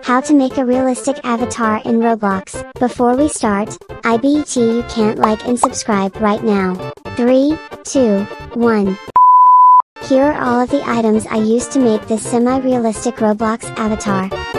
How to make a realistic avatar in Roblox. Before we start, I bet you can't like and subscribe right now. 3, 2, 1. Here are all of the items I used to make this semi-realistic Roblox avatar.